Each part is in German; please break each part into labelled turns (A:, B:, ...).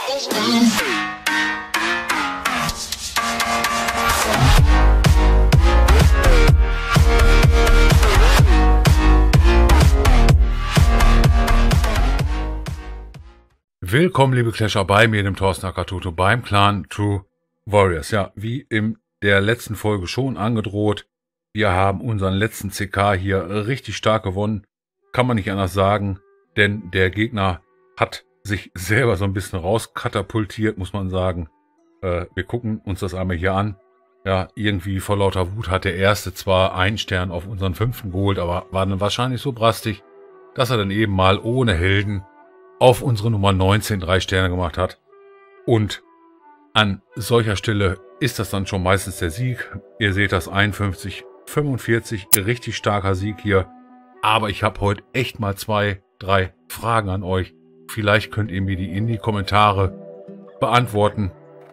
A: Willkommen, liebe Clasher, bei mir, dem Thorsten Akatuto, beim Clan True Warriors. Ja, wie in der letzten Folge schon angedroht, wir haben unseren letzten CK hier richtig stark gewonnen. Kann man nicht anders sagen, denn der Gegner hat sich selber so ein bisschen rauskatapultiert, muss man sagen. Wir gucken uns das einmal hier an. Ja, irgendwie vor lauter Wut hat der Erste zwar einen Stern auf unseren 5. geholt, aber war dann wahrscheinlich so brastig, dass er dann eben mal ohne Helden auf unsere Nummer 19 3 Sterne gemacht hat. Und an solcher Stelle ist das dann schon meistens der Sieg. Ihr seht das 51-45, richtig starker Sieg hier. Aber ich habe heute echt mal 2, 3 Fragen an euch. Vielleicht könnt ihr mir die in die Kommentare beantworten.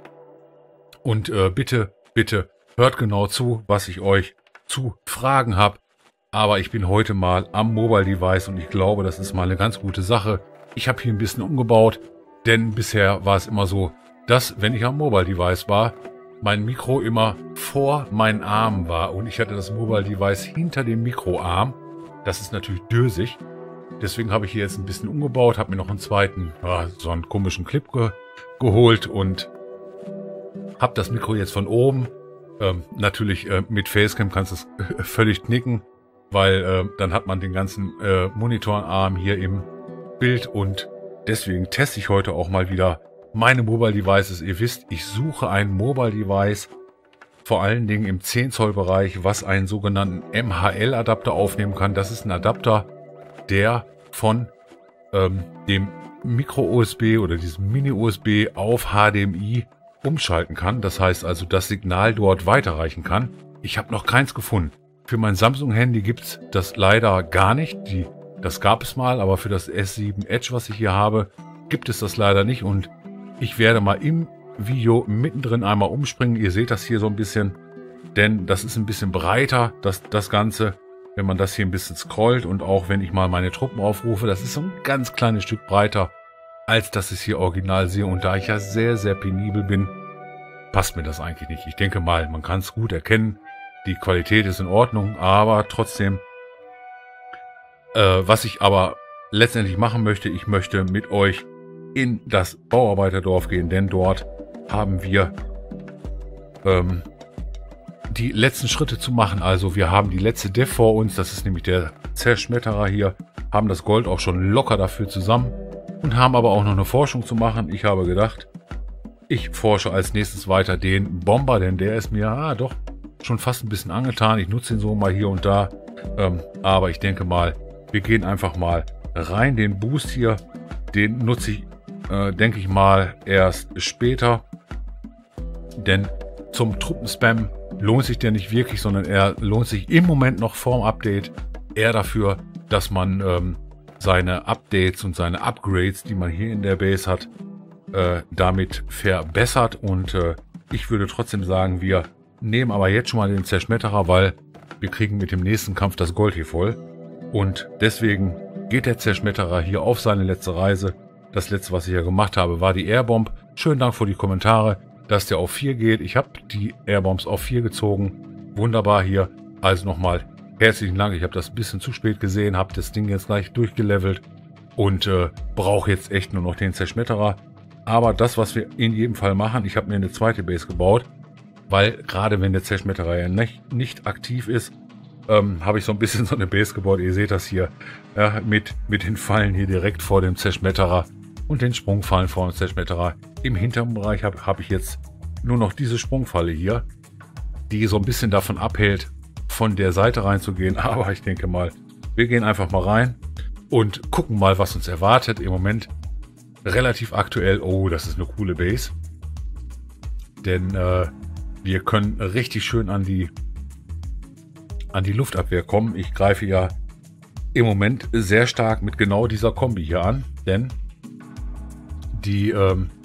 A: Und bitte hört genau zu, was ich euch zu fragen habe. Aber ich bin heute mal am Mobile Device und ich glaube, das ist mal eine ganz gute Sache. Ich habe hier ein bisschen umgebaut, denn bisher war es immer so, dass, wenn ich am Mobile Device war, mein Mikro immer vor meinen Armen war und ich hatte das Mobile Device hinter dem Mikroarm. Das ist natürlich dösig. Deswegen habe ich hier jetzt ein bisschen umgebaut, habe mir noch einen zweiten, so einen komischen Clip geholt und habe das Mikro jetzt von oben. Natürlich mit Facecam kannst du es völlig knicken, weil dann hat man den ganzen Monitorenarm hier im Bild und deswegen teste ich heute auch mal wieder meine Mobile Devices. Ihr wisst, ich suche ein Mobile Device, vor allen Dingen im 10 Zoll Bereich, was einen sogenannten MHL Adapter aufnehmen kann. Das ist ein Adapter, der von dem Micro USB oder diesem Mini USB auf HDMI umschalten kann. Das heißt also, das Signal dort weiterreichen kann. Ich habe noch keins gefunden. Für mein Samsung Handy gibt es das leider gar nicht. Das gab es mal, aber für das S7 Edge, was ich hier habe, gibt es das leider nicht. Und ich werde mal im Video mittendrin einmal umspringen. Ihr seht das hier so ein bisschen, denn das ist ein bisschen breiter, das Ganze. Wenn man das hier ein bisschen scrollt und auch wenn ich mal meine Truppen aufrufe, das ist so ein ganz kleines Stück breiter, als dass ich es hier original sehe. Und da ich ja sehr, sehr penibel bin, passt mir das eigentlich nicht. Ich denke mal, man kann es gut erkennen. Die Qualität ist in Ordnung, aber trotzdem... was ich aber letztendlich machen möchte, ich möchte mit euch in das Bauarbeiterdorf gehen, denn dort haben wir die letzten Schritte zu machen. Also wir haben die letzte Dev vor uns, das ist nämlich der Zerschmetterer hier, haben das Gold auch schon locker dafür zusammen und haben aber auch noch eine Forschung zu machen. Ich habe gedacht, ich forsche als nächstes weiter den Bomber, denn der ist mir doch schon fast ein bisschen angetan. Ich nutze ihn so mal hier und da, aber ich denke mal, wir gehen einfach mal rein. Den Boost hier, den nutze ich, denke ich mal, erst später. Denn zum Truppenspam lohnt sich der nicht wirklich, sondern er lohnt sich im Moment noch vorm Update eher dafür, dass man seine Updates und seine Upgrades, die man hier in der Base hat, damit verbessert. Und ich würde trotzdem sagen, wir nehmen aber jetzt schon mal den Zerschmetterer, weil wir kriegen mit dem nächsten Kampf das Gold hier voll. Und deswegen geht der Zerschmetterer hier auf seine letzte Reise. Das letzte, was ich ja gemacht habe, war die Airbomb. Schönen Dank für die Kommentare, dass der auf 4 geht. Ich habe die Airbombs auf 4 gezogen. Wunderbar hier. Also nochmal herzlichen Dank. Ich habe das ein bisschen zu spät gesehen, habe das Ding jetzt gleich durchgelevelt und brauche jetzt echt nur noch den Zerschmetterer. Aber das, was wir in jedem Fall machen, ich habe mir eine zweite Base gebaut, weil gerade wenn der Zerschmetterer ja nicht aktiv ist, habe ich so ein bisschen so eine Base gebaut. Ihr seht das hier mit den Fallen hier direkt vor dem Zerschmetterer und den Sprungfallen vor dem Zerschmetterer. Im hinteren Bereich habe ich jetzt nur noch diese Sprungfalle hier, die so ein bisschen davon abhält, von der Seite reinzugehen. Aber ich denke mal, wir gehen einfach mal rein und gucken mal, was uns erwartet. Im Moment relativ aktuell. Oh, das ist eine coole Base. Denn wir können richtig schön an die Luftabwehr kommen. Ich greife ja im Moment sehr stark mit genau dieser Kombi hier an, denn die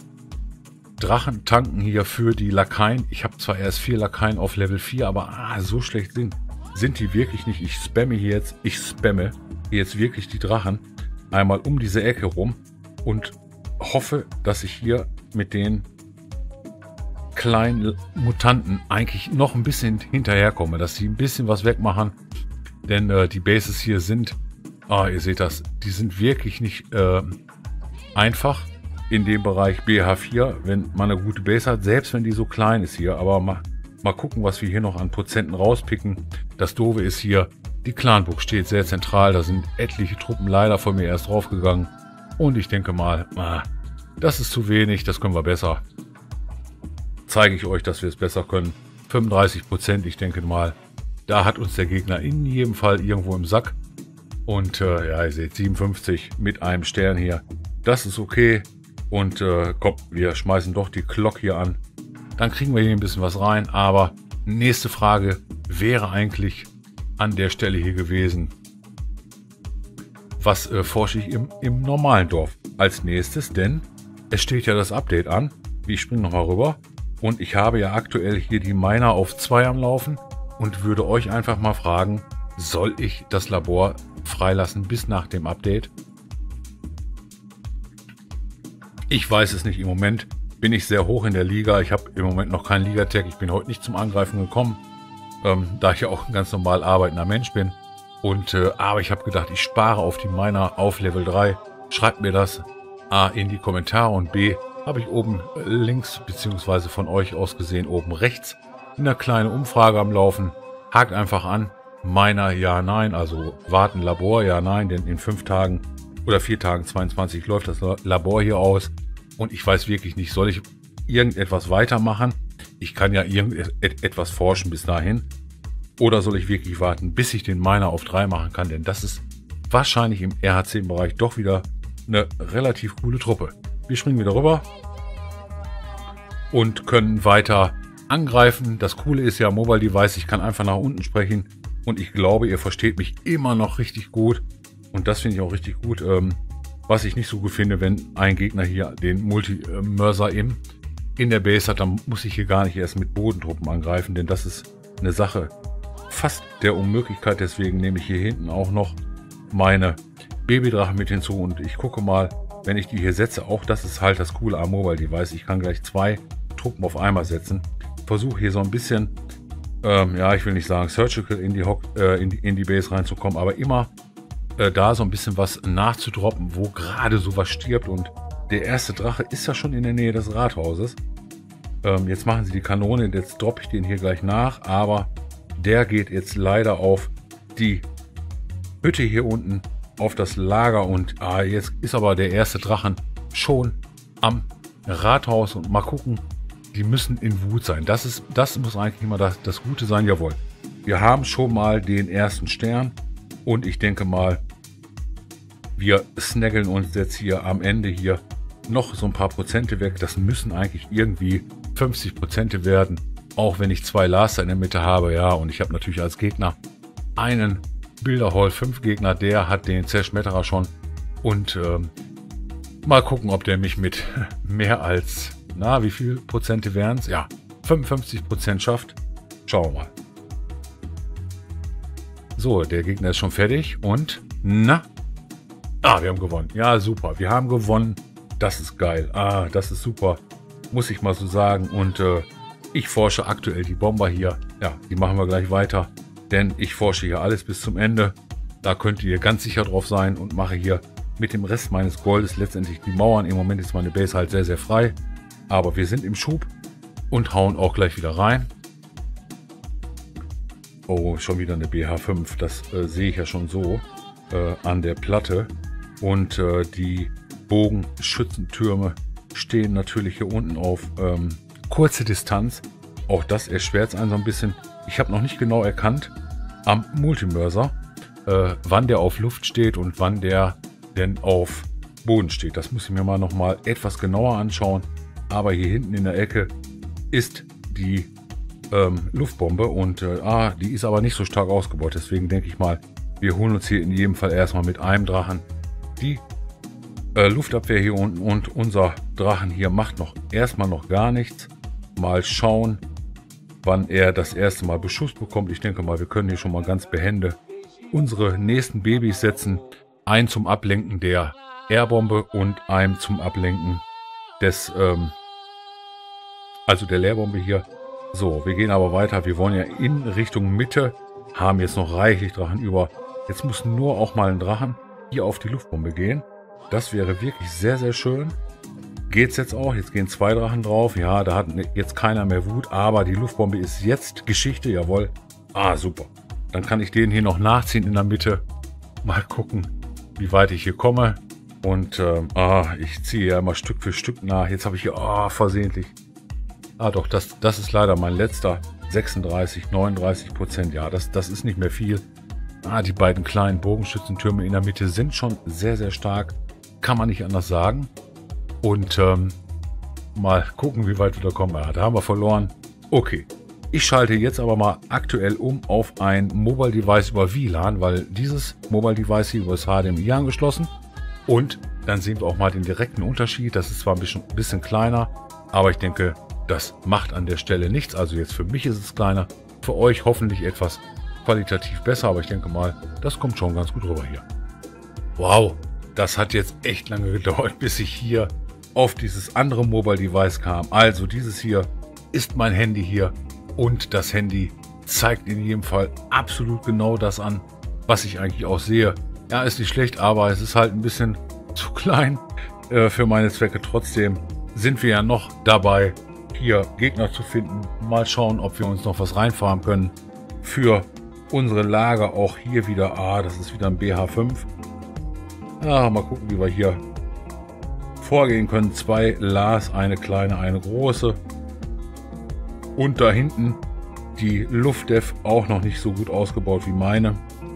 A: Drachen tanken hier für die Lakaien. Ich habe zwar erst 4 Lakaien auf Level 4, aber so schlecht sind die wirklich nicht. Ich spamme hier jetzt wirklich die Drachen einmal um diese Ecke rum und hoffe, dass ich hier mit den kleinen Mutanten eigentlich noch ein bisschen hinterherkomme, dass sie ein bisschen was wegmachen. Denn die Bases hier sind, ihr seht das, die sind wirklich nicht einfach in dem Bereich BH4, wenn man eine gute Base hat, selbst wenn die so klein ist hier. Aber mal gucken, was wir hier noch an Prozenten rauspicken. Das Doofe ist hier, die Clanburg steht sehr zentral, da sind etliche Truppen leider von mir erst draufgegangen. Und ich denke mal, das ist zu wenig, das können wir besser. Zeige ich euch, dass wir es besser können. 35%, ich denke mal, da hat uns der Gegner in jedem Fall irgendwo im Sack. Und ja, ihr seht 57 mit einem Stern hier. Das ist okay. Und komm, wir schmeißen doch die Glock hier an. Dann kriegen wir hier ein bisschen was rein. Aber nächste Frage wäre eigentlich an der Stelle hier gewesen. Was forsche ich im normalen Dorf als nächstes? Denn es steht ja das Update an. Ich springe nochmal rüber. Und ich habe ja aktuell hier die Miner auf 2 am Laufen. Und würde euch einfach mal fragen, soll ich das Labor freilassen bis nach dem Update? Ich weiß es nicht. Im Moment bin ich sehr hoch in der Liga. Ich habe im Moment noch keinen Ligatag. Ich bin heute nicht zum Angreifen gekommen, da ich ja auch ein ganz normal arbeitender Mensch bin. Und aber ich habe gedacht, ich spare auf die Miner auf Level 3. Schreibt mir das A in die Kommentare und B habe ich oben links beziehungsweise von euch aus gesehen oben rechts eine kleine Umfrage am Laufen. Hakt einfach an. Miner ja, nein, also warten Labor ja, nein, denn in 5 Tagen oder 4 Tagen 22 läuft das Labor hier aus und ich weiß wirklich nicht, soll ich irgendetwas weitermachen? Ich kann ja irgendetwas forschen bis dahin. Oder soll ich wirklich warten, bis ich den Miner auf 3 machen kann? Denn das ist wahrscheinlich im RH10-Bereich doch wieder eine relativ coole Truppe. Wir springen wieder rüber und können weiter angreifen. Das Coole ist ja, Mobile Device, ich kann einfach nach unten sprechen. Und ich glaube, ihr versteht mich immer noch richtig gut. Und das finde ich auch richtig gut. Was ich nicht so gut finde, wenn ein Gegner hier den Multi-Mörser in der Base hat, dann muss ich hier gar nicht erst mit Bodentruppen angreifen. Denn das ist eine Sache fast der Unmöglichkeit. Deswegen nehme ich hier hinten auch noch meine Babydrachen mit hinzu. Und ich gucke mal, wenn ich die hier setze, auch das ist halt das Coole am Mobile Device. Ich kann gleich 2 Truppen auf einmal setzen. Versuche hier so ein bisschen, ja, ich will nicht sagen Surgical in die Base reinzukommen, aber immer da so ein bisschen was nachzudroppen, wo gerade sowas stirbt. Und der erste Drache ist ja schon in der Nähe des Rathauses. Jetzt machen sie die Kanone, jetzt droppe ich den hier gleich nach, aber der geht jetzt leider auf die Hütte hier unten, auf das Lager. Und jetzt ist aber der erste Drachen schon am Rathaus. Und mal gucken, die müssen in Wut sein. Das muss eigentlich immer das Gute sein. Jawohl, wir haben schon mal den ersten Stern. Und ich denke mal, wir snaggeln uns jetzt hier am Ende hier noch so ein paar Prozente weg. Das müssen eigentlich irgendwie 50% werden. Auch wenn ich 2 Laster in der Mitte habe. Ja, und ich habe natürlich als Gegner einen Bilderhall 5 Gegner. Der hat den Zerschmetterer schon. Und mal gucken, ob der mich mit mehr als, na, wie viel Prozente wären es? Ja, 55% schafft. Schauen wir mal. So, der Gegner ist schon fertig und, na, wir haben gewonnen. Ja, super, wir haben gewonnen. Das ist geil. Das ist super, muss ich mal so sagen. Und ich forsche aktuell die Bomber hier. Ja, die machen wir gleich weiter, denn ich forsche hier alles bis zum Ende. Da könnt ihr ganz sicher drauf sein und mache hier mit dem Rest meines Goldes letztendlich die Mauern. Im Moment ist meine Base halt sehr, sehr frei. Aber wir sind im Schub und hauen auch gleich wieder rein. Oh, schon wieder eine BH5. Das sehe ich ja schon so an der Platte. Und die Bogenschützentürme stehen natürlich hier unten auf kurze Distanz. Auch das erschwert es einen so ein bisschen. Ich habe noch nicht genau erkannt am Multimörser, wann der auf Luft steht und wann der denn auf Boden steht. Das muss ich mir mal noch mal etwas genauer anschauen. Aber hier hinten in der Ecke ist die Luftbombe und die ist aber nicht so stark ausgebaut. Deswegen denke ich mal, wir holen uns hier in jedem Fall erstmal mit einem Drachen die Luftabwehr hier unten und unser Drachen hier macht erstmal noch gar nichts. Mal schauen, wann er das erste Mal Beschuss bekommt. Ich denke mal, wir können hier schon mal ganz behende unsere nächsten Babys setzen. Einen zum Ablenken der Airbombe und einen zum Ablenken des also der Leerbombe hier. So, wir gehen aber weiter. Wir wollen ja in Richtung Mitte, haben jetzt noch reichlich Drachen über. Jetzt muss nur auch mal ein Drachen hier auf die Luftbombe gehen. Das wäre wirklich sehr, sehr schön. Geht's jetzt auch. Jetzt gehen 2 Drachen drauf. Ja, da hat jetzt keiner mehr Wut, aber die Luftbombe ist jetzt Geschichte. Jawohl. Ah, super. Dann kann ich den hier noch nachziehen in der Mitte. Mal gucken, wie weit ich hier komme. Und ich ziehe ja immer Stück für Stück nach. Jetzt habe ich hier versehentlich. Doch, das ist leider mein letzter. 36, 39%. Ja, das ist nicht mehr viel. Die beiden kleinen Bogenschützentürme in der Mitte sind schon sehr, sehr stark. Kann man nicht anders sagen. Und mal gucken, wie weit wir da kommen. Da haben wir verloren. Okay. Ich schalte jetzt aber mal aktuell um auf ein Mobile Device über WLAN, weil dieses Mobile Device hier ist HDMI angeschlossen. Und dann sehen wir auch mal den direkten Unterschied. Das ist zwar ein bisschen kleiner, aber ich denke, das macht an der Stelle nichts. Also jetzt für mich ist es kleiner, für euch hoffentlich etwas qualitativ besser, aber ich denke mal, das kommt schon ganz gut rüber hier. Wow, das hat jetzt echt lange gedauert, bis ich hier auf dieses andere Mobile Device kam. Also dieses hier ist mein Handy hier und das Handy zeigt in jedem Fall absolut genau das an, was ich eigentlich auch sehe. Ja, ist nicht schlecht, aber es ist halt ein bisschen zu klein für meine Zwecke. Trotzdem sind wir ja noch dabei, hier Gegner zu finden. Mal schauen, ob wir uns noch was reinfahren können für unsere Lager. Auch hier wieder, das ist wieder ein BH5. Ja, mal gucken, wie wir hier vorgehen können. 2 Las, eine kleine, eine große. Und da hinten die Luftdef auch noch nicht so gut ausgebaut wie meine.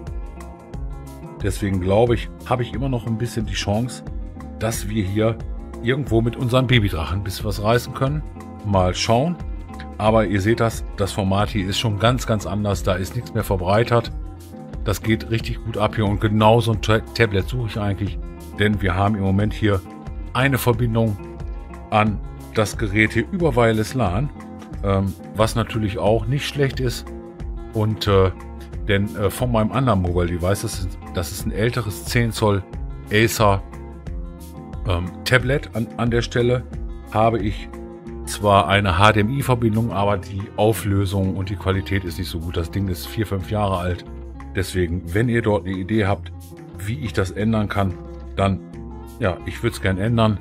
A: Deswegen glaube ich, habe ich immer noch ein bisschen die Chance, dass wir hier irgendwo mit unseren Babydrachen ein bisschen was reißen können. Mal schauen. Aber ihr seht das Format hier ist schon ganz, ganz anders. Da ist nichts mehr verbreitert. Das geht richtig gut ab hier. Und genau so ein Tablet suche ich eigentlich. Denn wir haben im Moment hier eine Verbindung an das Gerät hier über Wireless LAN. Was natürlich auch nicht schlecht ist. Und denn von meinem anderen Mobile Device, das ist ein älteres 10 Zoll Acer Tablet an der Stelle, habe ich zwar eine HDMI-Verbindung, aber die Auflösung und die Qualität ist nicht so gut. Das Ding ist 4, 5 Jahre alt. Deswegen, wenn ihr dort eine Idee habt, wie ich das ändern kann, dann, ja, ich würde es gerne ändern.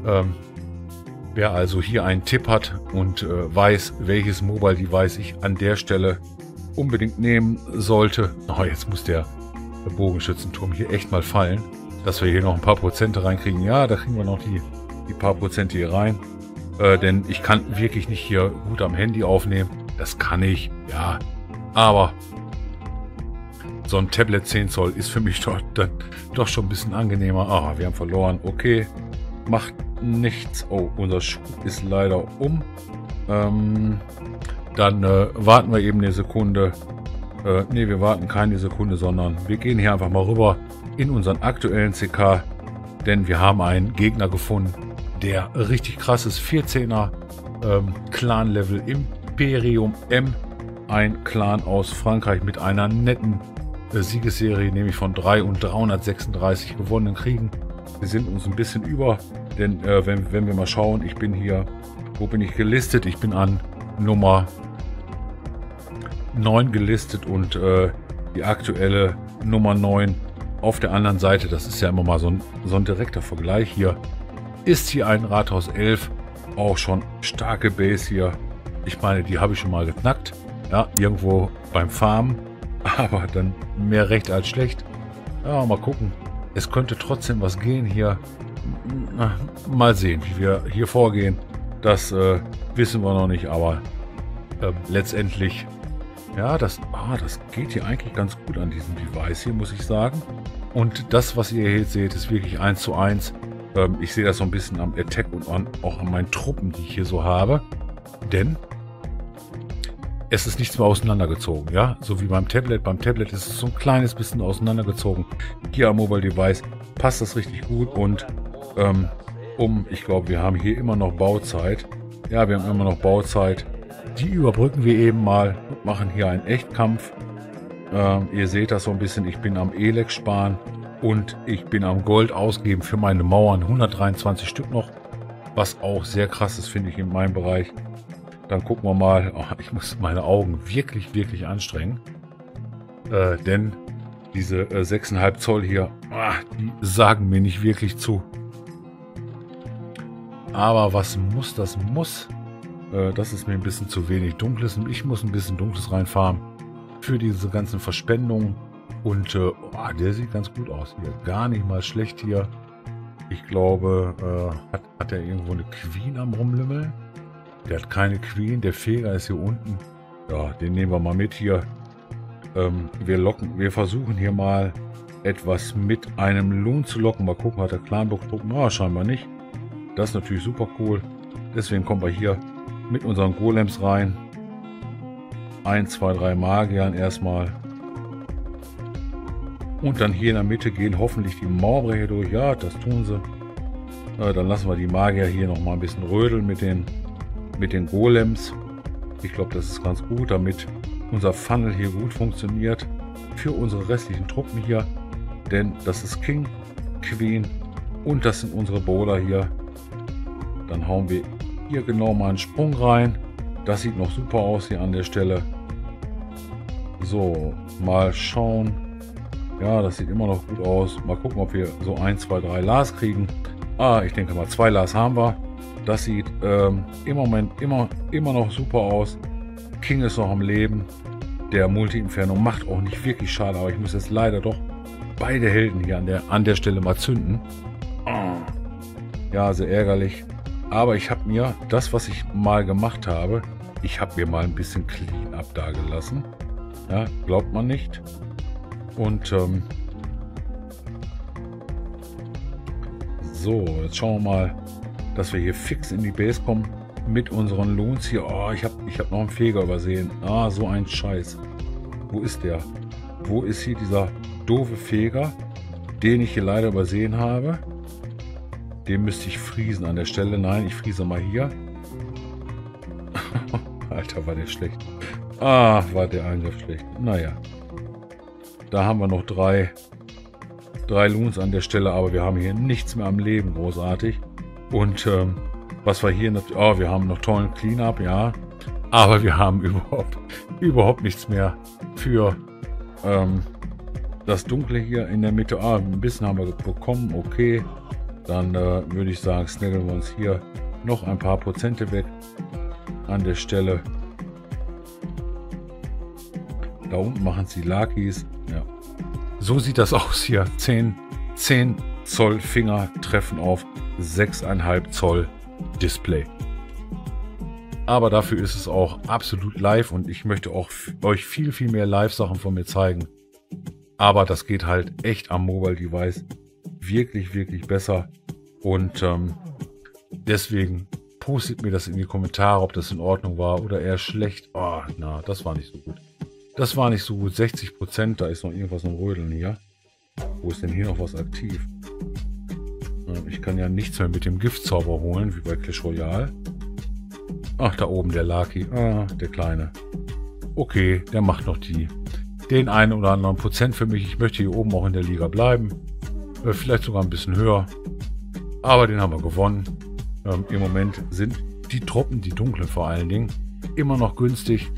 A: Wer also hier einen Tipp hat und weiß, welches Mobile Device ich an der Stelle unbedingt nehmen sollte. Jetzt muss der Bogenschützenturm hier echt mal fallen, dass wir hier noch ein paar Prozente reinkriegen. Ja, da kriegen wir noch die paar Prozente hier rein. Denn ich kann wirklich nicht hier gut am Handy aufnehmen. Das kann ich, ja. Aber so ein Tablet 10 Zoll ist für mich doch schon ein bisschen angenehmer. Wir haben verloren. Okay, macht nichts. Oh, unser Schuh ist leider um. Dann warten wir eben eine Sekunde. Ne, wir warten keine Sekunde, sondern wir gehen hier einfach mal rüber in unseren aktuellen CK. Denn wir haben einen Gegner gefunden, der richtig krass ist. 14er Clan-Level Imperium M. Ein Clan aus Frankreich mit einer netten Siegesserie, nämlich von 3 und 336 gewonnenen Kriegen. Wir sind uns ein bisschen über, denn wenn wir mal schauen, ich bin hier, wo bin ich gelistet? Ich bin an Nummer 9 gelistet und die aktuelle Nummer 9 auf der anderen Seite, das ist ja immer mal so ein direkter Vergleich hier, ist hier ein Rathaus 11, auch schon starke Base hier. Ich meine, die habe ich schon mal geknackt, ja, irgendwo beim Farmen, aber dann mehr recht als schlecht. Ja, mal gucken. Es könnte trotzdem was gehen hier. Mal sehen, wie wir hier vorgehen. Das wissen wir noch nicht, aber letztendlich, ja, das geht hier eigentlich ganz gut an diesem Device hier, muss ich sagen. Und das, was ihr hier seht, ist wirklich 1:1. Ich sehe das so ein bisschen am Attack und auch an meinen Truppen, die ich hier so habe. Denn es ist nichts mehr auseinandergezogen, ja, so wie beim Tablet. Beim Tablet ist es so ein kleines bisschen auseinandergezogen. Hier am Mobile Device passt das richtig gut und ich glaube, wir haben hier immer noch Bauzeit. Ja, wir haben immer noch Bauzeit. Die überbrücken wir eben mal und machen hier einen Echtkampf. Ihr seht das so ein bisschen, ich bin am Elex sparen und ich bin am Gold ausgeben für meine Mauern. 123 Stück noch, was auch sehr krass ist, finde ich, in meinem Bereich. dann gucken wir mal. Oh, ich muss meine Augen wirklich, wirklich anstrengen. Denn diese 6,5 Zoll hier, die sagen mir nicht wirklich zu. Aber was muss, das muss. Das ist mir ein bisschen zu wenig Dunkles. Ich muss ein bisschen Dunkles reinfahren für diese ganzen Verspendungen. Und der sieht ganz gut aus hier. Gar nicht mal schlecht hier. Ich glaube, hat er irgendwo eine Queen am Rumlümmeln? Der hat keine Queen. Der Feger ist hier unten. Ja, den nehmen wir mal mit hier. Wir versuchen hier mal etwas mit einem Loon zu locken. Mal gucken, hat der Clanburg Truppen? Scheinbar nicht. Das ist natürlich super cool. Deswegen kommen wir hier mit unseren Golems rein. 1, 2, 3 Magiern erstmal. Und dann hier in der Mitte gehen hoffentlich die Mauerbrecher durch. Ja, das tun sie. Dann lassen wir die Magier hier noch mal ein bisschen rödeln mit den Golems. Ich glaube, das ist ganz gut, damit unser Funnel hier gut funktioniert. Für unsere restlichen Truppen hier. Denn das ist King, Queen und das sind unsere Bowler hier. Dann hauen wir hier genau mal einen Sprung rein. Das sieht noch super aus hier an der Stelle. So, mal schauen. Ja, das sieht immer noch gut aus. Mal gucken, ob wir so 1, 2, 3 Las kriegen. Ich denke mal 2 Las haben wir. Das sieht im Moment immer noch super aus. King ist noch am Leben. Der Multi-Inferno macht auch nicht wirklich schade, aber ich muss jetzt leider doch beide Helden hier an der Stelle mal zünden. Ja, sehr ärgerlich. Aber ich habe mir das, was ich mal gemacht habe, ich habe mir mal ein bisschen Clean-Up da gelassen. Ja, glaubt man nicht. Und so, jetzt schauen wir mal, dass wir hier fix in die Base kommen mit unseren Loons hier. Ich hab noch einen Feger übersehen. So ein Scheiß. Wo ist der? Wo ist hier dieser doofe Feger, den ich hier leider übersehen habe? Den müsste ich friesen an der Stelle. Nein, ich friese mal hier. Alter, war der schlecht. War der Angriff schlecht. Naja. Da haben wir noch drei Loons an der Stelle, aber wir haben hier nichts mehr am Leben, großartig. Und was wir hier noch... wir haben noch tollen Cleanup, ja. Aber wir haben überhaupt nichts mehr für das Dunkle hier in der Mitte. Ein bisschen haben wir bekommen, okay. Dann würde ich sagen, snaggeln wir uns hier noch ein paar Prozente weg an der Stelle. Da unten machen es die Lakis. Ja. So sieht das aus hier. 10 Zoll Finger treffen auf 6,5 Zoll Display. Aber dafür ist es auch absolut live und ich möchte auch euch viel, viel mehr Live-Sachen von mir zeigen. Aber das geht halt echt am Mobile Device wirklich, wirklich besser. Und deswegen postet mir das in die Kommentare, ob das in Ordnung war oder eher schlecht. Das war nicht so gut. Das war nicht so gut. 60%, da ist noch irgendwas am Rödeln hier. Wo ist denn hier noch was aktiv? Ich kann ja nichts mehr mit dem Giftzauber holen, wie bei Clash Royale. Da oben der Lucky. Der Kleine. Okay, der macht noch den einen oder anderen Prozent für mich. Ich möchte hier oben auch in der Liga bleiben. Vielleicht sogar ein bisschen höher. Aber den haben wir gewonnen. Im Moment sind die Truppen, die dunklen vor allen Dingen, immer noch günstig.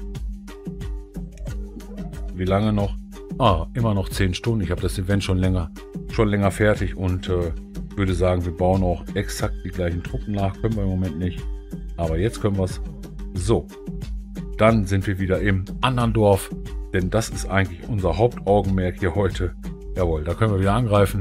A: Wie lange noch? Immer noch 10 Stunden. Ich habe das Event schon länger fertig und würde sagen, wir bauen auch exakt die gleichen Truppen nach. Können wir im Moment nicht. Aber jetzt können wir es. So. Dann sind wir wieder im anderen Dorf. Denn das ist eigentlich unser Hauptaugenmerk hier heute. Jawohl, da können wir wieder angreifen.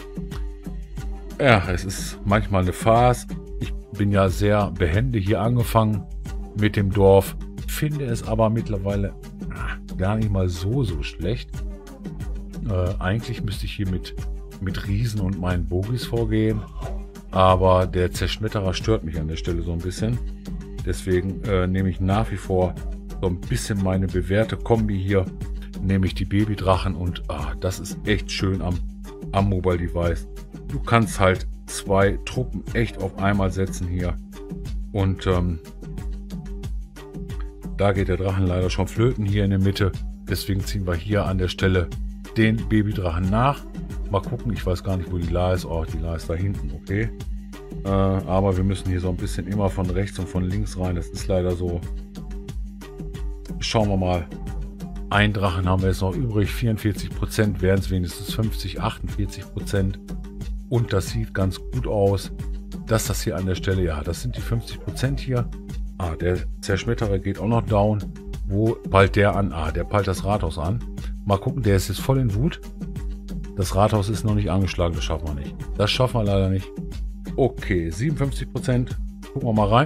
A: Ja, es ist manchmal eine Farce. Ich bin ja sehr behende hier angefangen mit dem Dorf. Finde es aber mittlerweile gar nicht mal so schlecht. Eigentlich müsste ich hier mit Riesen und meinen Bogies vorgehen. Aber der Zerschmetterer stört mich an der Stelle so ein bisschen. Deswegen nehme ich nach wie vor so ein bisschen meine bewährte Kombi hier. Nehme ich die Babydrachen und das ist echt schön am Mobile Device. Du kannst halt 2 Truppen echt auf einmal setzen hier. Und da geht der Drachen leider schon flöten hier in der Mitte. Deswegen ziehen wir hier an der Stelle den Babydrachen nach. Mal gucken, ich weiß gar nicht, wo die La ist. Die La ist da hinten, okay. Aber wir müssen hier so ein bisschen immer von rechts und von links rein. Das ist leider so. Schauen wir mal. Ein Drachen haben wir jetzt noch übrig. 44%, wären es wenigstens 50, 48%. Und das sieht ganz gut aus, dass das hier an der Stelle, ja, das sind die 50% hier. Der Zerschmetterer geht auch noch down. Wo peilt der an? Der peilt das Rathaus an. Mal gucken, der ist jetzt voll in Wut. Das Rathaus ist noch nicht angeschlagen, das schaffen wir nicht. Das schaffen wir leider nicht. Okay, 57%. Gucken wir mal rein.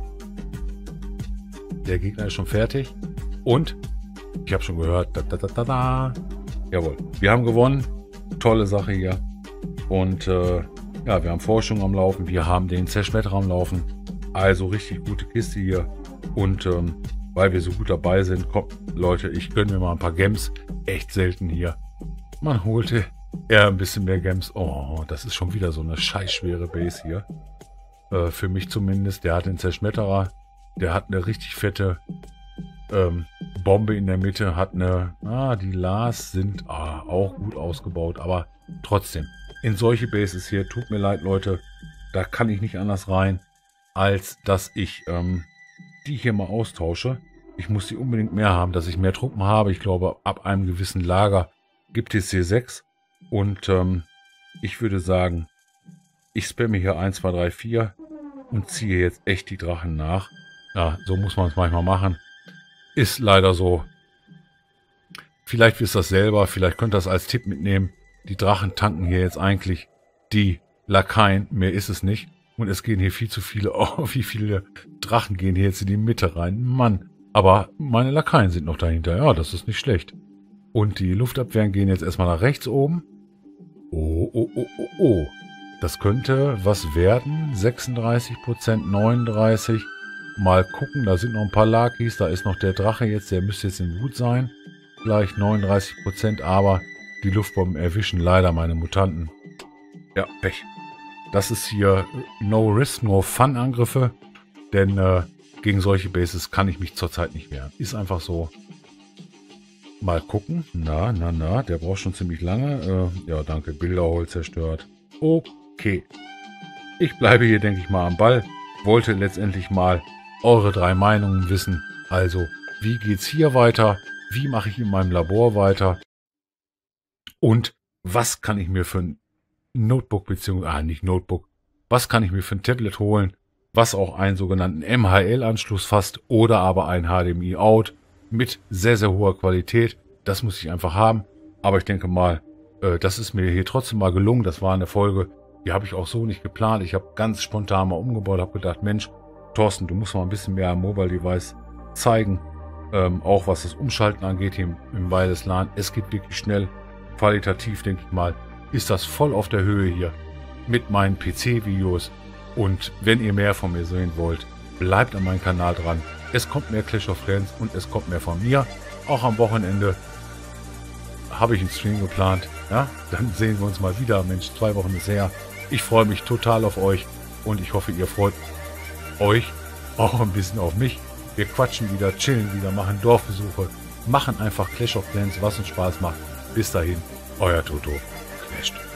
A: Der Gegner ist schon fertig. Und, ich habe schon gehört, jawohl, wir haben gewonnen. Tolle Sache hier. Und ja, wir haben Forschung am Laufen. Wir haben den Zerschmetterer am Laufen. Also richtig gute Kiste hier. Und weil wir so gut dabei sind, kommt, Leute, ich gönne mir mal ein paar Gems. Echt selten hier. Man holte eher ein bisschen mehr Gems. Oh, das ist schon wieder so eine scheißschwere Base hier. Für mich zumindest. Der hat den Zerschmetterer. Der hat eine richtig fette Bombe in der Mitte. Hat eine... die Lars sind auch gut ausgebaut. Aber trotzdem, in solche Bases hier, tut mir leid, Leute, da kann ich nicht anders rein, als dass ich die hier mal austausche. Ich muss die unbedingt mehr haben, dass ich mehr Truppen habe. Ich glaube, ab einem gewissen Lager gibt es hier 6. Und ich würde sagen, ich spamme hier 1, 2, 3, 4 und ziehe jetzt echt die Drachen nach. Ja, so muss man es manchmal machen. Ist leider so. Vielleicht wisst ihr das selber, vielleicht könnt ihr das als Tipp mitnehmen. Die Drachen tanken hier jetzt eigentlich die Lakaien, mehr ist es nicht. Und es gehen hier viel zu viele, wie viele Drachen gehen hier jetzt in die Mitte rein. Mann, aber meine Lakaien sind noch dahinter, ja, das ist nicht schlecht. Und die Luftabwehren gehen jetzt erstmal nach rechts oben. Oh. Das könnte was werden. 36%, 39%. Mal gucken, da sind noch ein paar Lakis. Da ist noch der Drache jetzt, der müsste jetzt in Wut sein. Gleich 39%, aber die Luftbomben erwischen leider meine Mutanten. Ja, Pech. Das ist hier No Risk, No Fun Angriffe. Denn gegen solche Bases kann ich mich zurzeit nicht wehren. Ist einfach so. Mal gucken. Na, der braucht schon ziemlich lange. Ja, danke. Bilderhol zerstört. Okay. Ich bleibe hier, denke ich mal, am Ball. Wollte letztendlich mal eure 3 Meinungen wissen. Also, wie geht's hier weiter? Wie mache ich in meinem Labor weiter? Und was kann ich mir für ein Notebook, beziehungsweise, nicht Notebook, was kann ich mir für ein Tablet holen, was auch einen sogenannten MHL-Anschluss fasst oder aber ein HDMI-Out mit sehr, sehr hoher Qualität. Das muss ich einfach haben. Aber ich denke mal, das ist mir hier trotzdem mal gelungen. Das war eine Folge, die habe ich auch so nicht geplant. Ich habe ganz spontan mal umgebaut, habe gedacht, Mensch, Thorsten, du musst mal ein bisschen mehr am Mobile Device zeigen. Auch was das Umschalten angeht hier im Wireless LAN. Es geht wirklich schnell. Qualitativ, denke ich mal, ist das voll auf der Höhe hier mit meinen PC-Videos. Und wenn ihr mehr von mir sehen wollt, bleibt an meinem Kanal dran. Es kommt mehr Clash of Clans und es kommt mehr von mir. Auch am Wochenende habe ich einen Stream geplant. Ja, dann sehen wir uns mal wieder. Mensch, 2 Wochen ist her. Ich freue mich total auf euch und ich hoffe, ihr freut euch auch ein bisschen auf mich. Wir quatschen wieder, chillen wieder, machen Dorfbesuche, machen einfach Clash of Clans, was uns Spaß macht. Bis dahin, euer Toto. Clasht.